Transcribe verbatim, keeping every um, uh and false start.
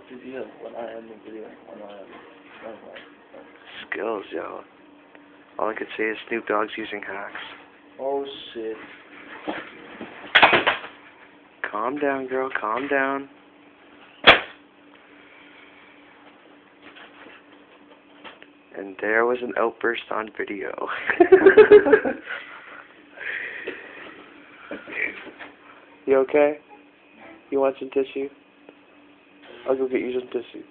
Video, when I end the video, when I end the Skills, yo. All I could say is Snoop Dogg's using hacks. Oh shit. Calm down, girl, calm down. And there was an outburst on video. You okay? You want some tissue? I'll go get you some tissue.